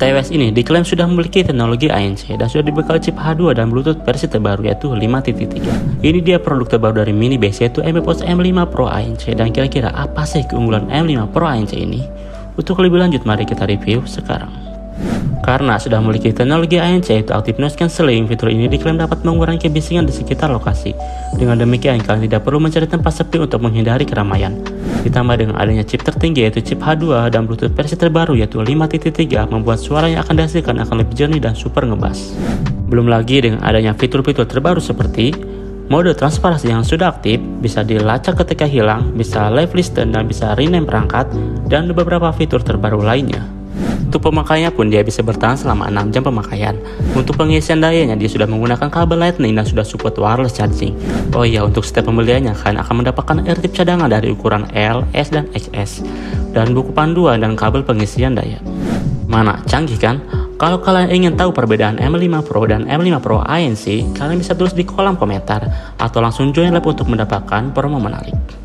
TWS ini diklaim sudah memiliki teknologi ANC dan sudah dibekali chip H2 dan Bluetooth versi terbaru yaitu 5.3. Ini dia produk terbaru dari Mini Base yaitu MPOS M5 Pro ANC. Dan kira-kira apa sih keunggulan M5 Pro ANC ini? Untuk lebih lanjut mari kita review sekarang. Karena sudah memiliki teknologi ANC yaitu Active Noise Cancelling, fitur ini diklaim dapat mengurangi kebisingan di sekitar lokasi. Dengan demikian kalian tidak perlu mencari tempat sepi untuk menghindari keramaian. Ditambah dengan adanya chip tertinggi yaitu chip H2 dan Bluetooth versi terbaru yaitu 5.3 membuat suara yang akan dihasilkan akan lebih jernih dan super ngebass. Belum lagi dengan adanya fitur-fitur terbaru seperti mode transparansi yang sudah aktif, bisa dilacak ketika hilang, bisa live listen dan bisa rename perangkat, dan beberapa fitur terbaru lainnya. Untuk pemakaiannya pun dia bisa bertahan selama 6 jam pemakaian. Untuk pengisian dayanya dia sudah menggunakan kabel lightning dan sudah support wireless charging. Oh iya, untuk setiap pembeliannya kalian akan mendapatkan airtip cadangan dari ukuran L, S, dan XS. Dan buku panduan dan kabel pengisian daya. Mana, canggih kan? Kalau kalian ingin tahu perbedaan M5 Pro dan M5 Pro ANC, kalian bisa tulis di kolom komentar. Atau langsung join lab untuk mendapatkan promo menarik.